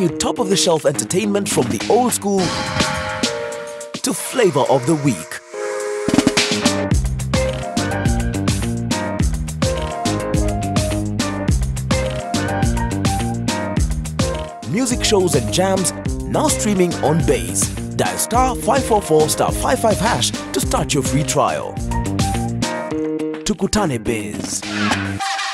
you top-of-the-shelf entertainment from the old school to flavor of the week. Music shows and jams now streaming on Baze. Dial *544*55# to start your free trial. Tukutane Baze.